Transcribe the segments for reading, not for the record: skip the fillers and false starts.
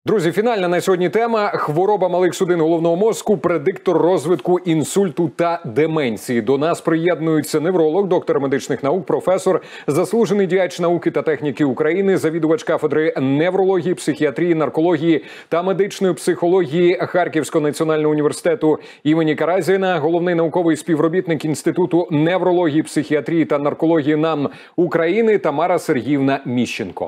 Друзі, фінальна на сьогодні тема – хвороба малих судин головного мозку, предиктор розвитку інсульту та деменції. До нас приєднується невролог, доктор медичних наук, професор, заслужений діяч науки та техніки України, завідувач кафедри неврології, психіатрії, наркології та медичної психології Харківського національного університету імені Каразіна, головний науковий співробітник Інституту неврології, психіатрії та наркології НАМН України Тамара Сергіївна Міщенко.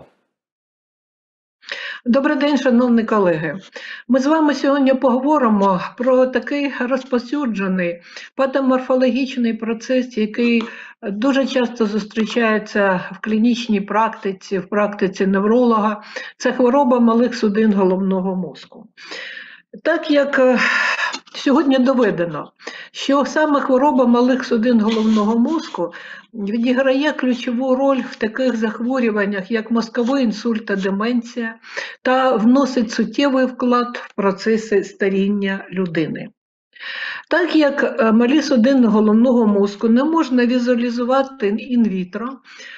Добрий день, шановні колеги. Ми з вами сьогодні поговоримо про такий розповсюджений патоморфологічний процес, який дуже часто зустрічається в клінічній практиці, в практиці невролога. Це хвороба малих судин головного мозку. Так як сьогодні доведено, що саме хвороба малих судин головного мозку відіграє ключову роль в таких захворюваннях, як мозковий інсульт та деменція, та вносить суттєвий вклад в процеси старіння людини. Так як малі судини головного мозку не можна візуалізувати інвітро,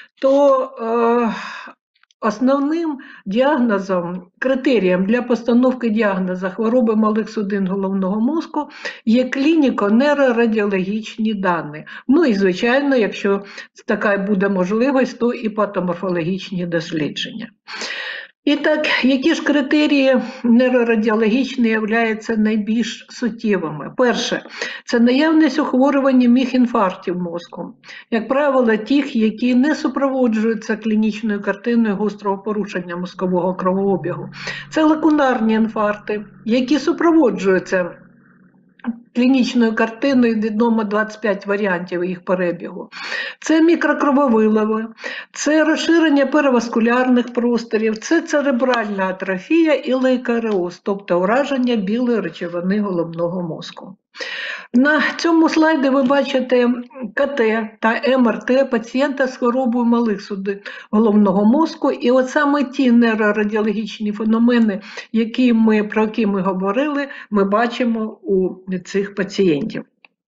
то основним діагнозом, критерієм для постановки діагнозу хвороби малих судин головного мозку є клініко-нейрорадіологічні дані. Ну і, звичайно, якщо така буде можливість, то і патоморфологічні дослідження. І так, які ж критерії нейрорадіологічні являються найбільш суттєвими? Перше, це наявність захворювань міг-інфарктів мозку. Як правило, тих, які не супроводжуються клінічною картиною гострого порушення мозкового кровообігу. Це лакунарні інфаркти, які супроводжуються клінічною картиною, відомо 25 варіантів їх перебігу. Це мікрокрововиливи, це розширення переваскулярних просторів, це церебральна атрофія і лейкоареоз, тобто ураження білої речовини головного мозку. На цьому слайді ви бачите КТ та МРТ пацієнта з хворобою малих судин головного мозку. І от саме ті нейрорадіологічні феномени, про які ми говорили, ми бачимо у цих пацієнтів.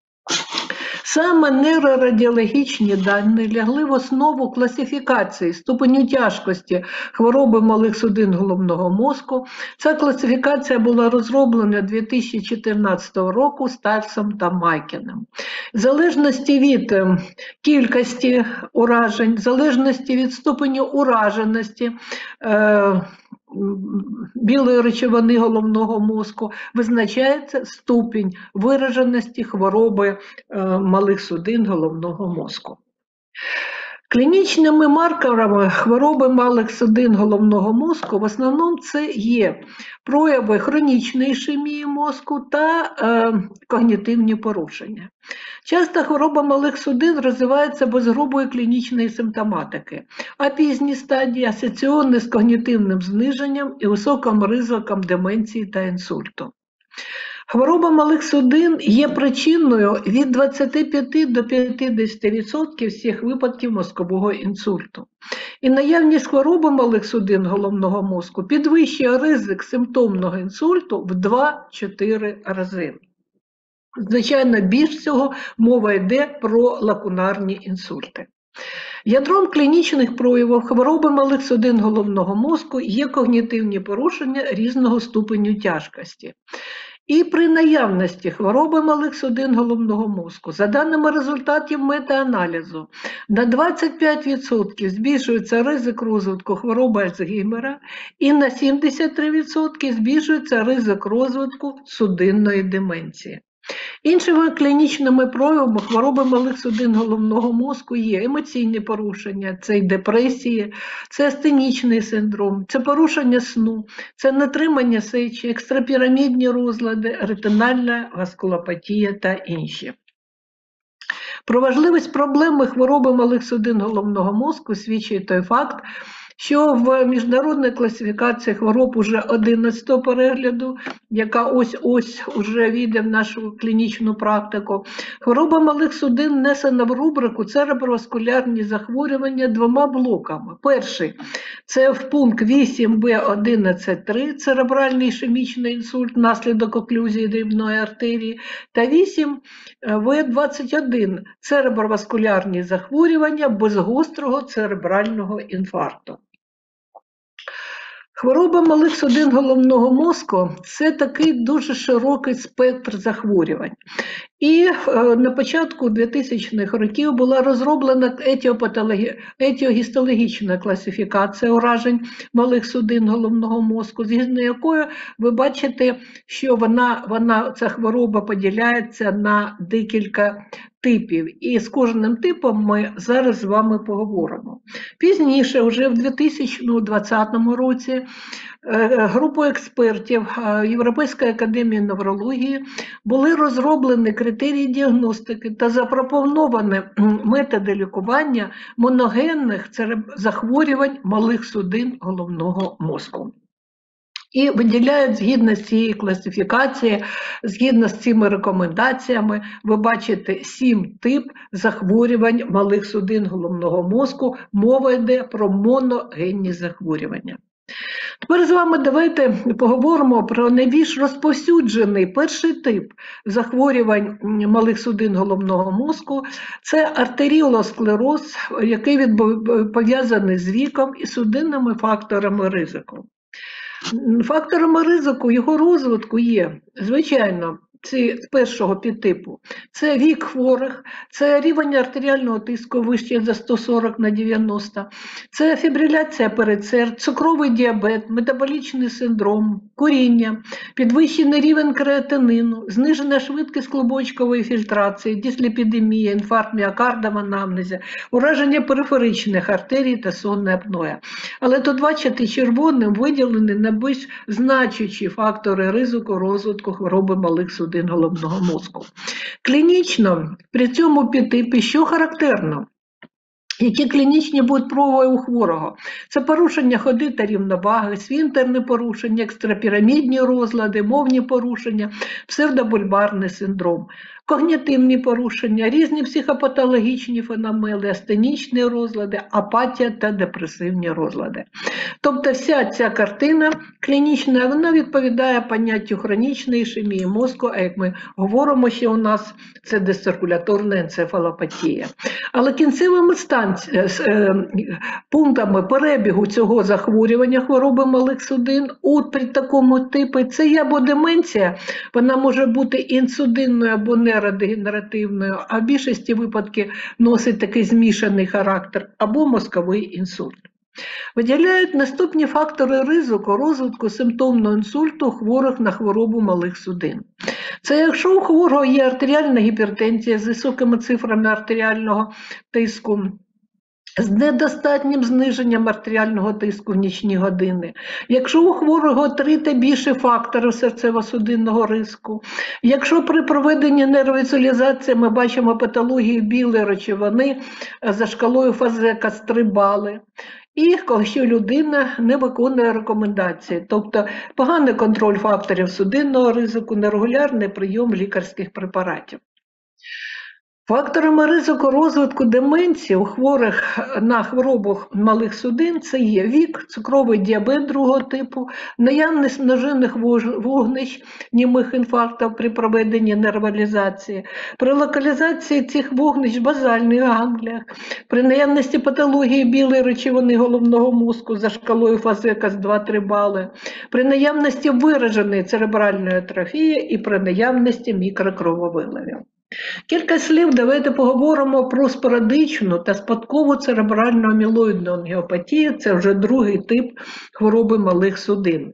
Саме нейрорадіологічні дані лягли в основу класифікації ступеню тяжкості хвороби малих судин головного мозку. Ця класифікація була розроблена 2014 року Стальсом та Майкіним. В залежності від кількості уражень, в залежності від ступеню ураженості білої речовини головного мозку визначається ступінь вираженості хвороби малих судин головного мозку. Клінічними маркерами хвороби малих судин головного мозку в основному це є прояви хронічної ішемії мозку та когнітивні порушення. Часто хвороба малих судин розвивається без грубої клінічної симптоматики, а пізні стадії асоційовані з когнітивним зниженням і високим ризиком деменції та інсульту. Хвороба малих судин є причиною від 25 до 50% всіх випадків мозкового інсульту. І наявність хвороби малих судин головного мозку підвищує ризик симптомного інсульту в 2-4 рази. Звичайно, більш всього мова йде про лакунарні інсульти. Ядром клінічних проявів хвороби малих судин головного мозку є когнітивні порушення різного ступеню тяжкості. І при наявності хвороби малих судин головного мозку, за даними результатів метааналізу, на 25% збільшується ризик розвитку хвороби Альцгеймера і на 73% збільшується ризик розвитку судинної деменції. Іншими клінічними проявами хвороби малих судин головного мозку є емоційні порушення, це і депресії, це астенічний синдром, це порушення сну, це нетримання сечі, екстрапірамідні розлади, ретинальна васкулопатія та інші. Про важливість проблеми хвороби малих судин головного мозку свідчить той факт, що в міжнародній класифікації хвороб уже 11-го перегляду, яка ось уже війде в нашу клінічну практику, хвороба малих судин внесена в рубрику цереброваскулярні захворювання двома блоками. Перший – це в пункт 8Б11.3 церебральний ішемічний інсульт внаслідок оклюзії дрібної артерії та 8В21 цереброваскулярні захворювання без гострого церебрального інфаркту. Хвороба малих судин головного мозку – це такий дуже широкий спектр захворювань. І на початку 2000-х років була розроблена етіогістологічна класифікація уражень малих судин головного мозку, згідно якою ви бачите, що ця хвороба поділяється на декілька типів. І з кожним типом ми зараз з вами поговоримо. Пізніше, вже в 2020 році, групою експертів Європейської академії неврології були розроблені критерії діагностики та запропоновані методи лікування моногенних захворювань малих судин головного мозку. І виділяють згідно з цієї класифікації, згідно з цими рекомендаціями, ви бачите 7 тип захворювань малих судин головного мозку. Мова йде про моногенні захворювання. Тепер з вами давайте поговоримо про найбільш розповсюджений перший тип захворювань малих судин головного мозку. Це артеріолосклероз, який пов'язаний з віком і судинними факторами ризику. Факторами ризику його розвитку є, звичайно, з першого підтипу. Це вік хворих, це рівень артеріального тиску вище за 140/90, це фібриляція передсердь, цукровий діабет, метаболічний синдром, куріння, підвищений рівень креатинину, знижена швидкість клубочкової фільтрації, дисліпідемія, інфаркт міокарда в анамнезі, ураження периферичних артерій та сонна апноя. Але тут, бачите, червоним виділені найбільш значущі фактори ризику розвитку хвороби малих судин головного мозку. Клінічно при цьому підтипі що характерно? Які клінічні будуть прояви у хворого? Це порушення ходи та рівноваги, свінтерні порушення, екстрапірамідні розлади, мовні порушення, псевдобульбарний синдром, когнітивні порушення, різні психопатологічні феномени, астенічні розлади, апатія та депресивні розлади. Тобто вся ця картина клінічна, вона відповідає поняттю хронічної ішемії мозку, а як ми говоримо ще у нас, це дисциркуляторна енцефалопатія. Але кінцевими пунктами перебігу цього захворювання хвороби малих судин при такому типі це є або деменція, вона може бути інсудинною або нейродегенеративною, а в більшості випадків носить такий змішаний характер, або мозковий інсульт. Виділяють наступні фактори ризику розвитку симптомного інсульту у хворих на хворобу малих судин. Це якщо у хворого є артеріальна гіпертензія з високими цифрами артеріального тиску, з недостатнім зниженням артеріального тиску в нічні години, якщо у хворого 3 та більше факторів серцево-судинного ризику, якщо при проведенні нейровізуалізації ми бачимо патологію білої речовини за шкалою Фазека з 3 бали, і якщо людина не виконує рекомендації, тобто поганий контроль факторів судинного ризику, нерегулярний прийом лікарських препаратів. Факторами ризику розвитку деменції у хворих на хворобу малих судин це є вік, цукровий діабет другого типу, наявність множинних вогнищ, німих інфарктів при проведенні нервалізації, при локалізації цих вогнищ в базальних гангліях, при наявності патології білої речовини головного мозку за шкалою Фазека з 2-3 бали, при наявності вираженої церебральної атрофії і при наявності мікрокрововиливів. Кілька слів давайте поговоримо про спорадичну та спадкову церебральну амілоїдну ангіопатію, це вже другий тип хвороби малих судин.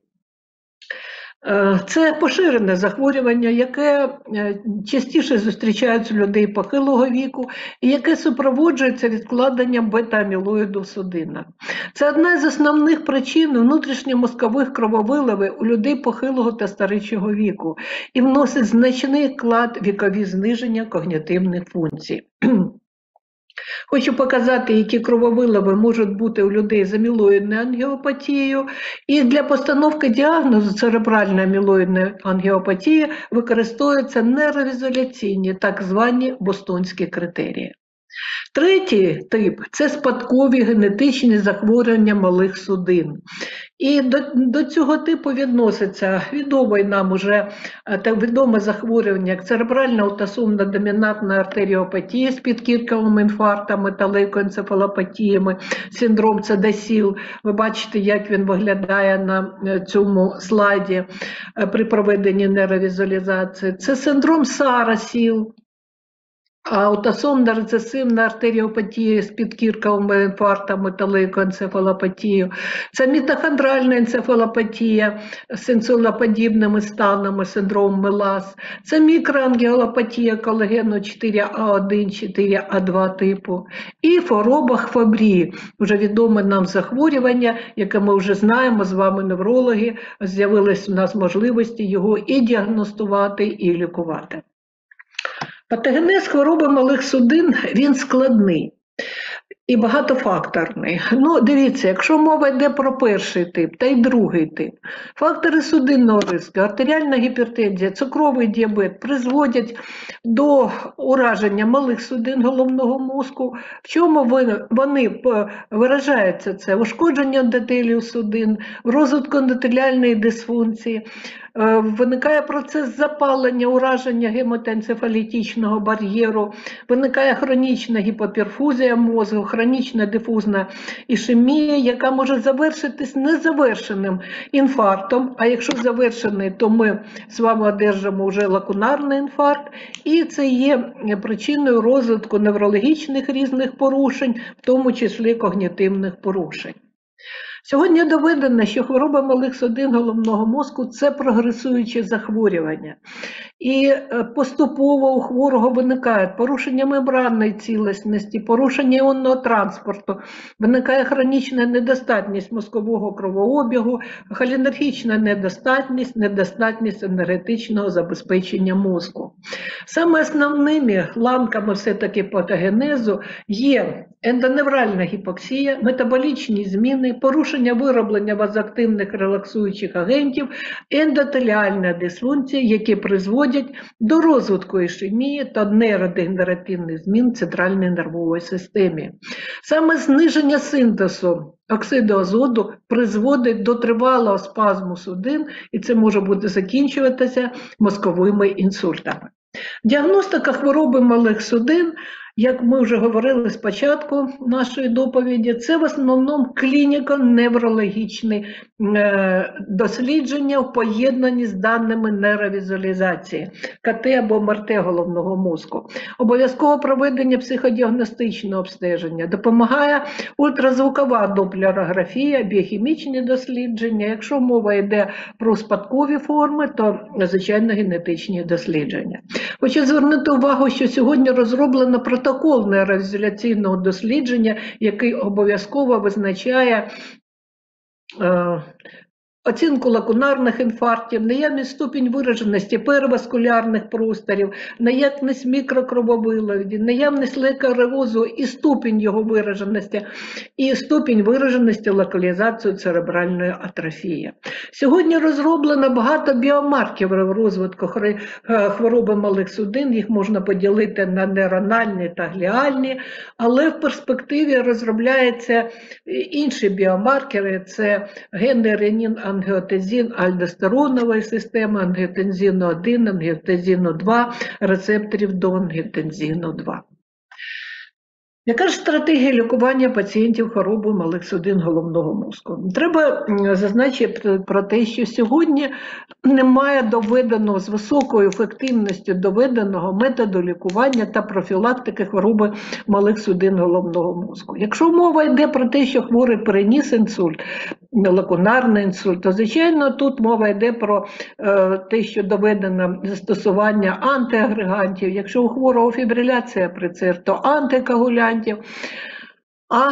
Це поширене захворювання, яке частіше зустрічається у людей похилого віку і яке супроводжується відкладенням бета-амілоїду в судинах. Це одна з основних причин внутрішньомозкових крововиливів у людей похилого та старечого віку і вносить значний вклад в вікові зниження когнітивних функцій. Хочу показати, які крововиливи можуть бути у людей з амілоїдною ангіопатією. І для постановки діагнозу церебральної амілоїдної ангіопатії використовуються нейровізуаляційні, так звані бостонські критерії. Третій тип – це спадкові генетичні захворювання малих судин. І до цього типу відноситься відоме нам уже відоме захворювання, як церебральна аутосомна домінантна артеріопатія з підкірковими інфарктами та лейкоенцефалопатіями, синдром Цедасіл. Ви бачите, як він виглядає на цьому слайді при проведенні нейровізуалізації. Це синдром Сара-Сіл. Аутосомна рецесивна артеріопатія з підкірковими інфарктами та лейкоенцефалопатією. Це мітохондральна енцефалопатія з інсуліноподібними станами, синдром МЕЛАС. Це мікроангіолопатія колагену 4А1, 4А2 типу. І хвороба Фабрі, вже відоме нам захворювання, яке ми вже знаємо з вами, неврологи, з'явились у нас можливості його і діагностувати, і лікувати. Патогенез хвороби малих судин, він складний і багатофакторний. Ну, дивіться, якщо мова йде про перший тип та й другий тип, фактори судинного ризику, артеріальна гіпертензія, цукровий діабет призводять до ураження малих судин головного мозку. В чому вони виражаються? Це ушкодження ендотелію судин, в розвитку ендотеліальної дисфункції, виникає процес запалення, ураження гематоенцефалітичного бар'єру, виникає хронічна гіпоперфузія мозку, хронічна дифузна ішемія, яка може завершитись незавершеним інфарктом, а якщо завершений, то ми з вами одержимо вже лакунарний інфаркт, і це є причиною розвитку неврологічних різних порушень, в тому числі когнітивних порушень. Сьогодні доведено, що хвороба малих судин головного мозку – це прогресуюче захворювання. І поступово у хворого виникають порушення мембранної цілісності, порушення іонного транспорту, виникає хронічна недостатність мозкового кровообігу, холінергічна недостатність, недостатність енергетичного забезпечення мозку. Саме основними ланками все-таки патогенезу є ендоневральна гіпоксія, метаболічні зміни, порушення вироблення вазоактивних релаксуючих агентів, ендотеліальна дисфункція, які призводять до розвитку ішемії та нейродегенеративних змін в центральній нервовій системі. Саме зниження синтезу оксиду азоту призводить до тривалого спазму судин, і це може бути закінчуватися мозковими інсультами. Діагностика хвороби малих судин, як ми вже говорили спочатку нашої доповіді, це в основному клініко-неврологічні дослідження в поєднанні з даними нейровізуалізації, КТ або МРТ головного мозку. Обов'язково проведення психодіагностичного обстеження, допомагає ультразвукова доплерографія, біохімічні дослідження. Якщо мова йде про спадкові форми, то, звичайно, генетичні дослідження. Хочу звернути увагу, що сьогодні розроблено протокол нейровізуляційного дослідження, який обов'язково визначає оцінку лакунарних інфарктів, наявність ступінь вираженості переваскулярних просторів, наявність мікрокрововиливів, наявність лейкоареозу і ступінь його вираженості, і ступінь вираженості локалізацію церебральної атрофії. Сьогодні розроблено багато біомаркерів розвитку хвороби малих судин, їх можна поділити на нейрональні та гліальні, але в перспективі розробляються інші біомаркери, це генний ренін, ангіотензин, альдостеронової системи, ангіотензину 1, ангіотензину 2, рецепторів до ангіотензину 2. Яка ж стратегія лікування пацієнтів хворобою малих судин головного мозку? Треба зазначити про те, що сьогодні немає доведеного з високою ефективністю доведеного методу лікування та профілактики хвороби малих судин головного мозку. Якщо мова йде про те, що хворий переніс інсульт, лакунарний інсульт, то, звичайно, тут мова йде про те, що доведено застосування антиагрегантів. Якщо у хворого фібриляція при ЦР, то антикоагулянтів. А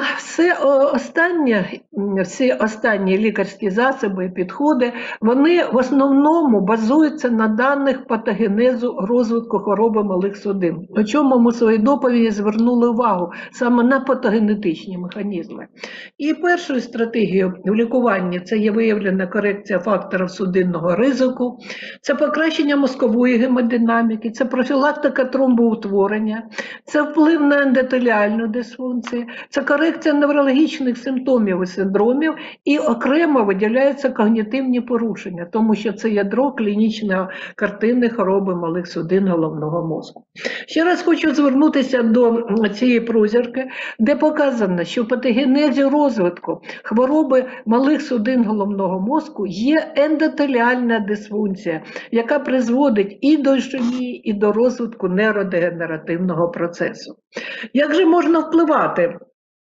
всі останні лікарські засоби і підходи, вони в основному базуються на даних патогенезу розвитку хвороби малих судин. На чому ми в своїй доповіді звернули увагу саме на патогенетичні механізми. І першою стратегією в лікуванні це є виявлена корекція факторів судинного ризику, це покращення мозкової гемодинаміки, це профілактика тромбоутворення, це вплив на ендотеліальну дисфункцію, це корекція неврологічних симптомів і синдромів, і окремо виділяються когнітивні порушення, тому що це ядро клінічної картини хвороби малих судин головного мозку. Ще раз хочу звернутися до цієї прозірки, де показано, що в патогенезі розвитку хвороби малих судин головного мозку є ендотеліальна дисфункція, яка призводить і до ішемії, і до розвитку нейродегенеративного процесу. Як же можна впливати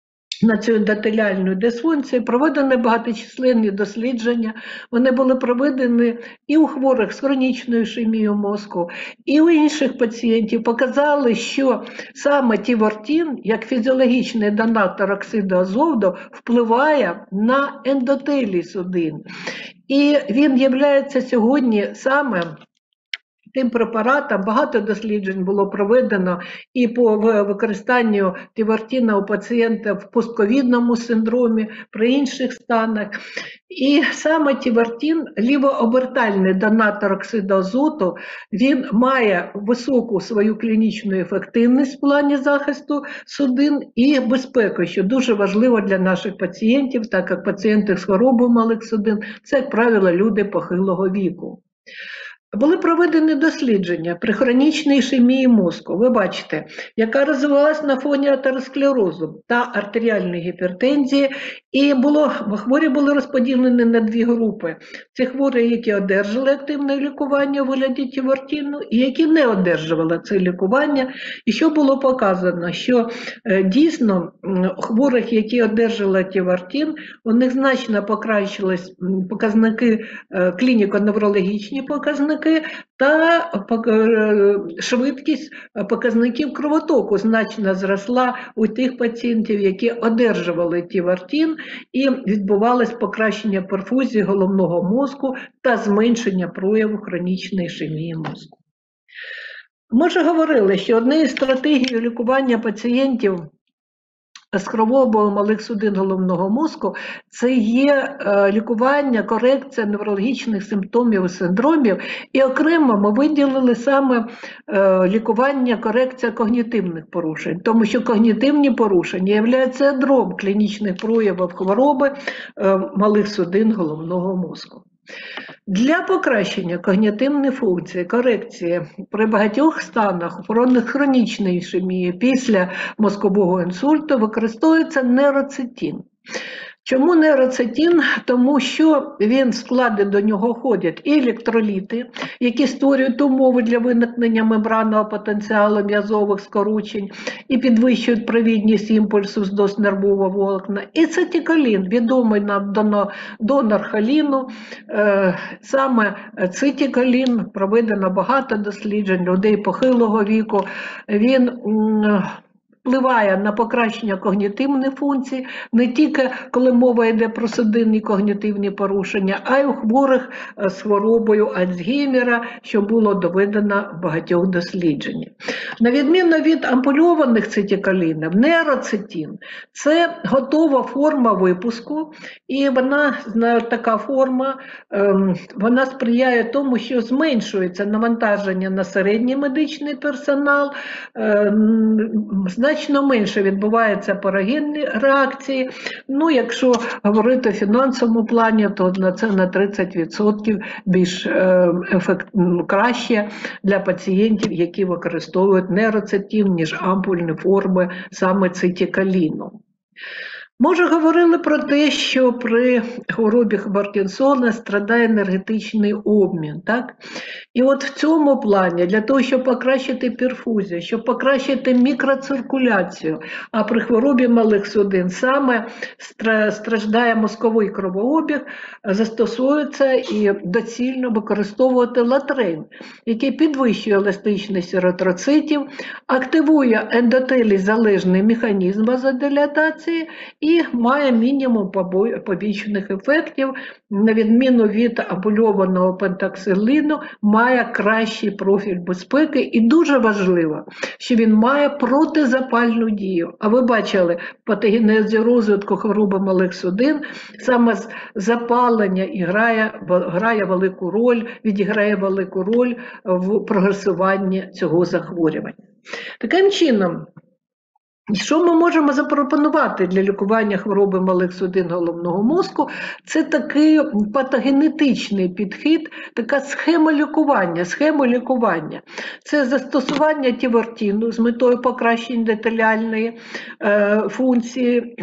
на цю ендотеліальну дисфункцію? Проведені багаточисленні дослідження, вони були проведені і у хворих з хронічною ішемією мозку, і у інших пацієнтів. Показали, що саме тівартин, як фізіологічний донатор оксиду азоту, впливає на ендотелій судин. І він є сьогодні саме тим препаратом. Багато досліджень було проведено і по використанню тівартина у пацієнтів в постковідному синдромі, при інших станах. І саме тівартин, лівообертальний донатор оксиду азоту, він має високу свою клінічну ефективність в плані захисту судин і безпеку, що дуже важливо для наших пацієнтів, так як пацієнти з хворобою малих судин – це, як правило, люди похилого віку. Були проведені дослідження при хронічній ішемії мозку, ви бачите, яка розвивалась на фоні атеросклерозу та артеріальної гіпертензії, і хворі були розподілені на дві групи. Це хворі, які одержали активне лікування у вигляді тівартину, і які не одержували це лікування. І що було показано? Що дійсно хворих, які одержали тівартин, у них значно покращились показники, клініко-неврологічні показники, та швидкість показників кровотоку значно зросла у тих пацієнтів, які одержували тівартин, і відбувалось покращення перфузії головного мозку та зменшення прояву хронічної ішемії мозку. Ми вже говорили, що однією з стратегій лікування пацієнтів з хворобою малих судин головного мозку – це є лікування, корекція неврологічних симптомів і синдромів, і окремо ми виділили саме лікування, корекція когнітивних порушень, тому що когнітивні порушення являються ядром клінічних проявів хвороби малих судин головного мозку. Для покращення когнітивної функції, корекції при багатьох станах хронічної ішемії після мозкового інсульту використовується нейроцетин. Чому нейроцетин? Тому що в складі до нього входять і електроліти, які створюють умови для виникнення мембранного потенціалу м'язових скорочень і підвищують провідність імпульсу вздовж нервового волокна, і цитиколін, відомий нам донор холіну. Саме цитиколін, проведено багато досліджень людей похилого віку, він впливає на покращення когнітивних функцій, не тільки коли мова йде про судинні когнітивні порушення, а й у хворих з хворобою Альцгеймера, що було доведено в багатьох дослідженнях. На відміну від ампульованих цитиколінів, нейроцетин – це готова форма випуску, і така форма, вона сприяє тому, що зменшується навантаження на середній медичний персонал, значно менше відбуваються парагенні реакції. Ну, якщо говорити в фінансовому плані, то це на 30% більш краще для пацієнтів, які використовують нейроцетин, ніж ампульні форми саме цитиколіну. Ми вже говорили про те, що при хворобі Паркінсона страдає енергетичний обмін. Так? І от в цьому плані, для того, щоб покращити перфузію, щоб покращити мікроциркуляцію, а при хворобі малих судин саме страждає мозковий кровообіг, застосується і доцільно використовувати латрейн, який підвищує еластичність еритроцитів, активує ендотелій залежний механізм вазодилатації і має мінімум побічних ефектів, на відміну від абульованого пентаксилину, має кращий профіль безпеки і дуже важливо, що він має протизапальну дію. А ви бачили, в патогенезі розвитку хвороби малих судин саме запалення відіграє велику роль в прогресуванні цього захворювання. Таким чином, що ми можемо запропонувати для лікування хвороби малих судин головного мозку? Це такий патогенетичний підхід, така схема лікування. Це застосування тівертину з метою покращення ендотеліальної функції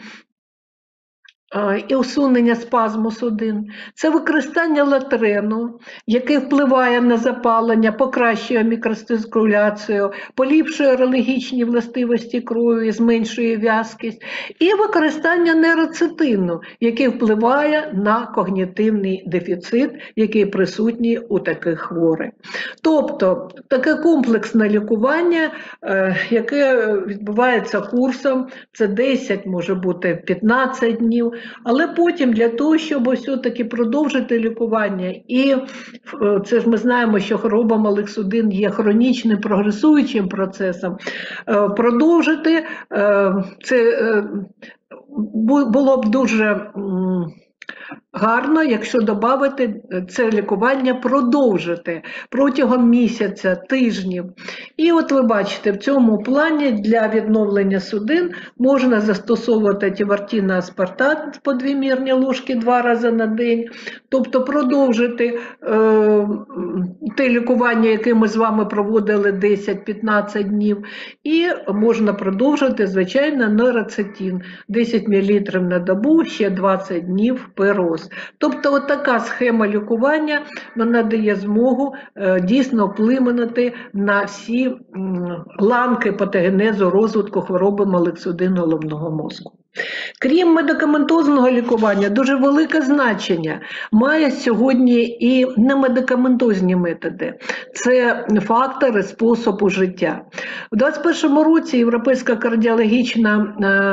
і усунення спазму судин. Це використання латрену, який впливає на запалення, покращує мікроциркуляцію, поліпшує урологічні властивості крові, зменшує в'язкість. І використання нейроцитину, який впливає на когнітивний дефіцит, який присутній у таких хворих. Тобто, таке комплексне лікування, яке відбувається курсом, це 10, може бути 15 днів, але потім для того, щоб все-таки продовжити лікування, і це ж ми знаємо, що хвороба малих судин є хронічним прогресуючим процесом, продовжити це було б дуже гарно, якщо додати це лікування, продовжити протягом місяця, тижнів. І от ви бачите, в цьому плані для відновлення судин можна застосовувати тівертиноаспартат по 2 мірні ложки 2 рази на день, тобто продовжити те лікування, яке ми з вами проводили 10-15 днів, і можна продовжити, звичайно, нейроцитин 10 мл на добу, ще 20 днів пероз. Тобто от така схема лікування, вона дає змогу дійсно вплинути на всі ланки патогенезу розвитку хвороби малих судин головного мозку. Крім медикаментозного лікування, дуже велике значення має сьогодні і немедикаментозні методи. Це фактори способу життя. У 2021 році Європейська кардіологічна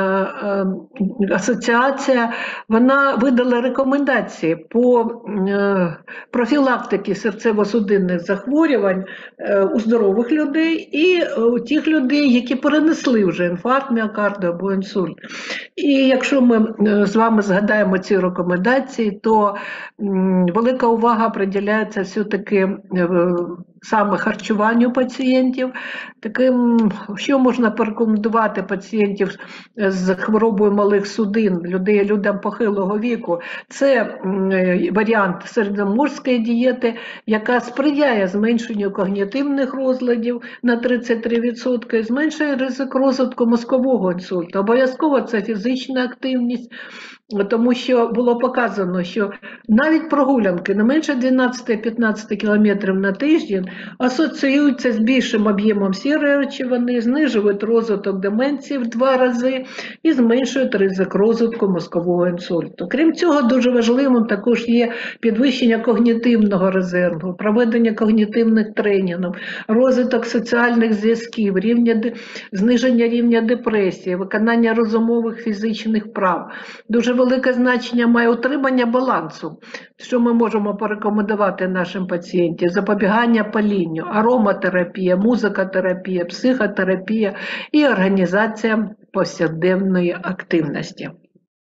асоціація, вона видала рекомендації по профілактиці серцево-судинних захворювань у здорових людей і у тих людей, які перенесли вже інфаркт міокарду або інсульт. І якщо ми з вами згадаємо ці рекомендації, то велика увага приділяється все-таки саме харчуванню пацієнтів. Таким, що можна порекомендувати пацієнтів з хворобою малих судин, людям похилого віку, це варіант середземноморської дієти, яка сприяє зменшенню когнітивних розладів на 33%, зменшує ризик розвитку мозкового інсульту. Обов'язково це фізична активність, тому що було показано, що навіть прогулянки не менше 12-15 км на тиждень асоціюються з більшим об'ємом сірої речовини, знижують розвиток деменції в 2 рази і зменшують ризик розвитку мозкового інсульту. Крім цього, дуже важливим також є підвищення когнітивного резерву, проведення когнітивних тренінгів, розвиток соціальних зв'язків, зниження рівня депресії, виконання розумових фізичних вправ. Дуже велике значення має утримання балансу, що ми можемо порекомендувати нашим пацієнтам: запобігання палінню, ароматерапія, музикотерапія, психотерапія і організація повсякденної активності.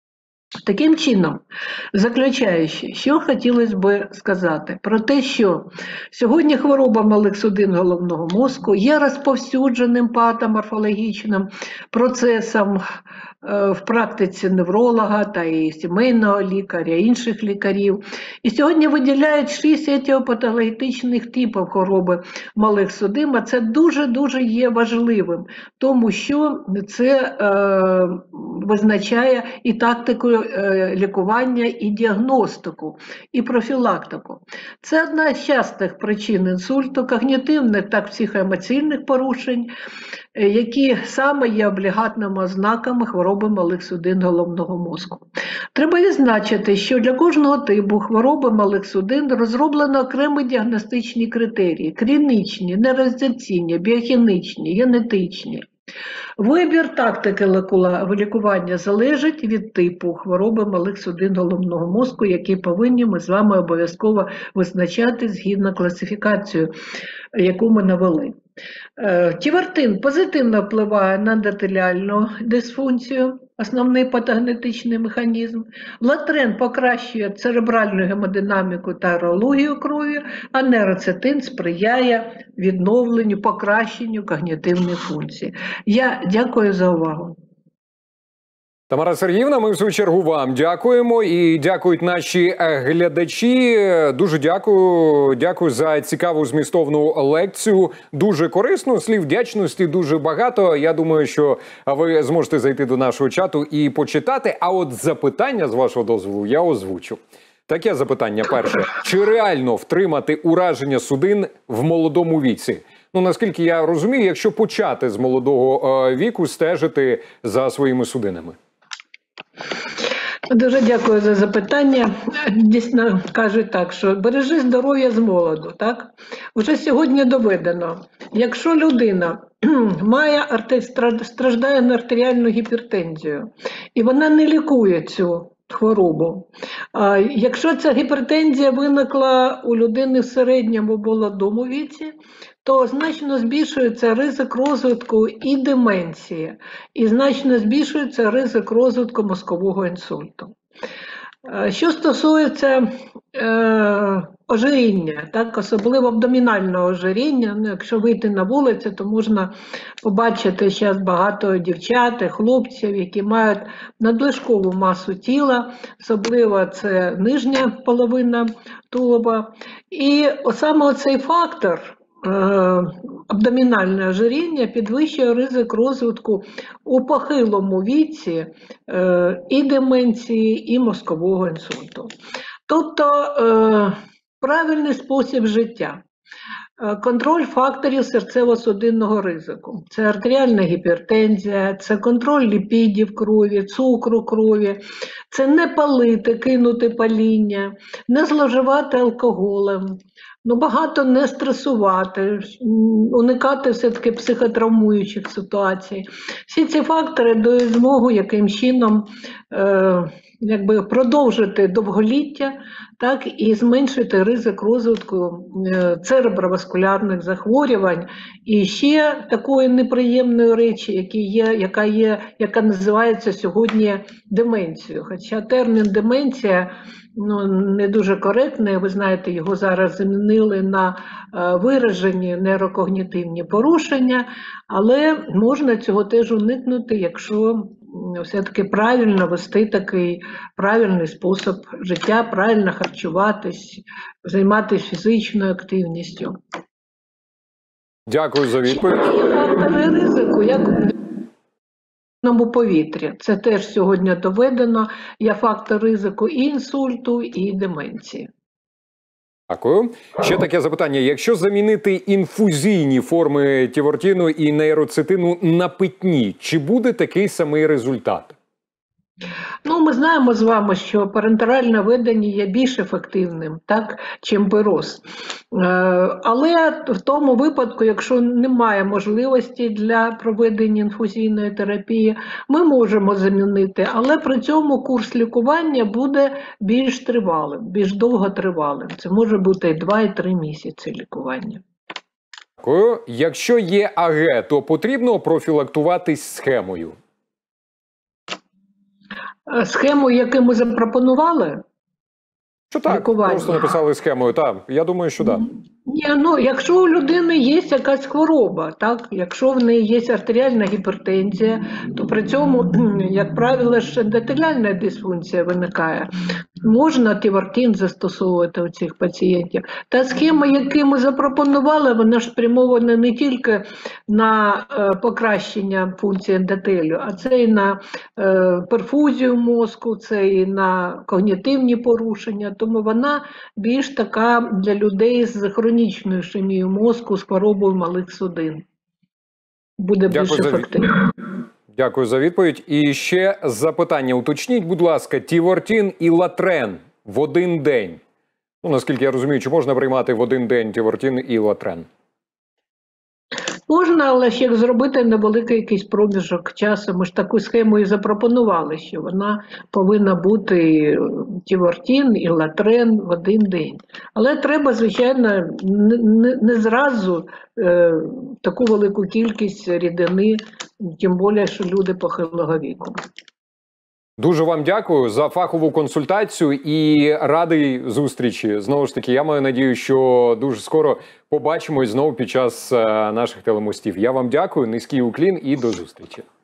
Таким чином, заключаючи, що хотілося б сказати про те, що сьогодні хвороба малих судин головного мозку є розповсюдженим патоморфологічним процесом в практиці невролога та і сімейного лікаря, інших лікарів. І сьогодні виділяють 6 етіопатологічних типів хвороби малих судин, а це дуже-дуже є важливим, тому що це визначає і тактику лікування, і діагностику, і профілактику. Це одна з частих причин інсульту, когнітивних та психоемоційних порушень, які саме є облігатними ознаками хвороби малих судин головного мозку. Треба відзначити, що для кожного типу хвороби малих судин розроблено окремі діагностичні критерії: клінічні, нейрорезаційні, біохімічні, генетичні. Вибір тактики лікування залежить від типу хвороби малих судин головного мозку, які повинні ми з вами обов'язково визначати згідно класифікацію, яку ми навели. Тівертин позитивно впливає на ендотеліальну дисфункцію, основний патогенетичний механізм. Латрен покращує церебральну гемодинаміку та аерологію крові, а нейроцетин сприяє відновленню, покращенню когнітивних функцій. Я дякую за увагу. Тамара Сергіївна, ми в свою чергу вам дякуємо і дякують наші глядачі. Дуже дякую за цікаву змістовну лекцію. Дуже корисно, слів вдячності дуже багато. Я думаю, що ви зможете зайти до нашого чату і почитати. А от запитання, з вашого дозволу, я озвучу. Таке запитання перше. Чи реально втримати ураження судин в молодому віці? Ну, наскільки я розумію, якщо почати з молодого віку стежити за своїми судинами. Дуже дякую за запитання. Дійсно, кажуть так, що бережи здоров'я з молоду. Так? Уже сьогодні доведено, якщо людина страждає на артеріальну гіпертензію, і вона не лікує цю хворобу, якщо ця гіпертензія виникла у людини в середньому молодому віці, то значно збільшується ризик розвитку і деменції, і значно збільшується ризик розвитку мозкового інсульту. Що стосується ожиріння, так, особливо абдомінального ожиріння, ну, якщо вийти на вулицю, то можна побачити зараз багато дівчат, хлопців, які мають надлишкову масу тіла, особливо це нижня половина тулуба. І саме оцей фактор, абдомінальне ожиріння, підвищує ризик розвитку у похилому віці і деменції, і мозкового інсульту. Тобто правильний спосіб життя. Контроль факторів серцево-судинного ризику. Це артеріальна гіпертензія, це контроль ліпідів крові, цукру крові, це не палити, кинути паління, не зловживати алкоголем, багато не стресувати, уникати все-таки психотравмуючих ситуацій. Всі ці фактори дають змогу яким чином продовжити довголіття, так, і зменшити ризик розвитку цереброваскулярних захворювань. І ще такої неприємної речі, яка називається сьогодні деменцією. Хоча термін деменція не дуже коректний, ви знаєте, його зараз замінили на виражені нейрокогнітивні порушення, але можна цього теж уникнути, якщо все-таки правильно вести такий правильний спосіб життя, правильно харчуватись, займатися фізичною активністю. Дякую за відповідь. Фактори ризику, як в повітрі. Це теж сьогодні доведено. Є фактор ризику і інсульту, і деменції. Дякую. Ще таке запитання. Якщо замінити інфузійні форми тівертину і нейроцетину на питні, чи буде такий самий результат? Ми знаємо з вами, що парентеральне ведення є більш ефективним, так, чим пироз. Але в тому випадку, якщо немає можливості для проведення інфузійної терапії, ми можемо замінити, але при цьому курс лікування буде більш тривалим, більш довготривалим. Це може бути і 2, і 3 місяці лікування. Дякую. Якщо є АГ, то потрібно профілактуватись схемою? Схему, яку ми запропонували, Що так, лікування. просто написали схемою. Так, я думаю, що так. Ні, ну, якщо у людини є якась хвороба, так, якщо в неї є артеріальна гіпертензія, то при цьому, як правило, ж ендотеліальна дисфункція виникає. Можна тивартин застосовувати у цих пацієнтів. Та схема, яку ми запропонували, вона ж спрямована не тільки на покращення функції ендотелію, а це і на перфузію мозку, це і на когнітивні порушення. Тому вона більш така для людей з хронічною ішемією мозку, з хворобою малих судин. Буде більш ефективно. Дякую за відповідь. І ще запитання. Уточніть, будь ласка, тівортин і латрен в один день. Ну, наскільки я розумію, чи можна приймати в один день тівортин і латрен? Можна, але ще зробити невеликий якийсь проміжок часу. Ми ж таку схему і запропонували, що вона повинна бути тівортин і латрен в один день. Але треба, звичайно, не зразу таку велику кількість рідини, тим більше, що люди похилого віку. Дуже вам дякую за фахову консультацію і радий зустрічі. Знову ж таки, я маю надію, що дуже скоро побачимось знову під час наших телемостів. Я вам дякую, низький уклін і до зустрічі.